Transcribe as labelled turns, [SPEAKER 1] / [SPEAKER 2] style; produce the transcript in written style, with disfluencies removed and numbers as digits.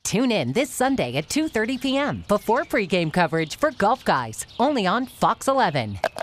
[SPEAKER 1] Tune in this Sunday at 2:30 p.m. before pregame coverage for Golf Guys, only on Fox 11.